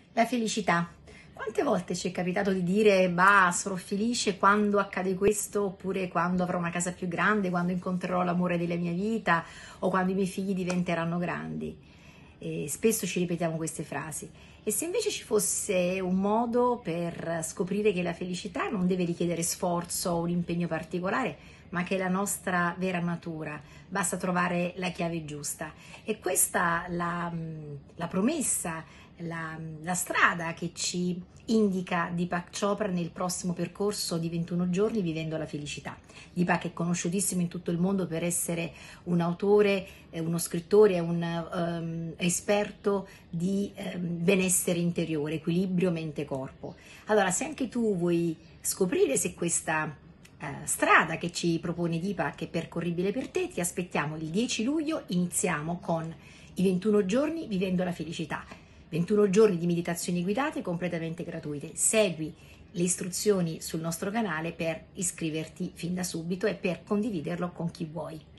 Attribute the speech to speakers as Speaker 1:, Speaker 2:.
Speaker 1: La felicità. Quante volte ci è capitato di dire, bah, sarò felice quando accade questo, oppure quando avrò una casa più grande, quando incontrerò l'amore della mia vita o quando i miei figli diventeranno grandi. E spesso ci ripetiamo queste frasi. E se invece ci fosse un modo per scoprire che la felicità non deve richiedere sforzo o un impegno particolare, ma che è la nostra vera natura, basta trovare la chiave giusta. E questa la promessa, la strada che ci indica Deepak Chopra nel prossimo percorso di 21 giorni vivendo la felicità. Deepak è conosciutissimo in tutto il mondo per essere un autore, uno scrittore, un esperto di benessere interiore, equilibrio mente-corpo. Allora, se anche tu vuoi scoprire se questa strada che ci propone Deepak è percorribile per te, ti aspettiamo il 10 luglio, iniziamo con i 21 giorni vivendo la felicità. 21 giorni di meditazioni guidate completamente gratuite. Segui le istruzioni sul nostro canale per iscriverti fin da subito e per condividerlo con chi vuoi.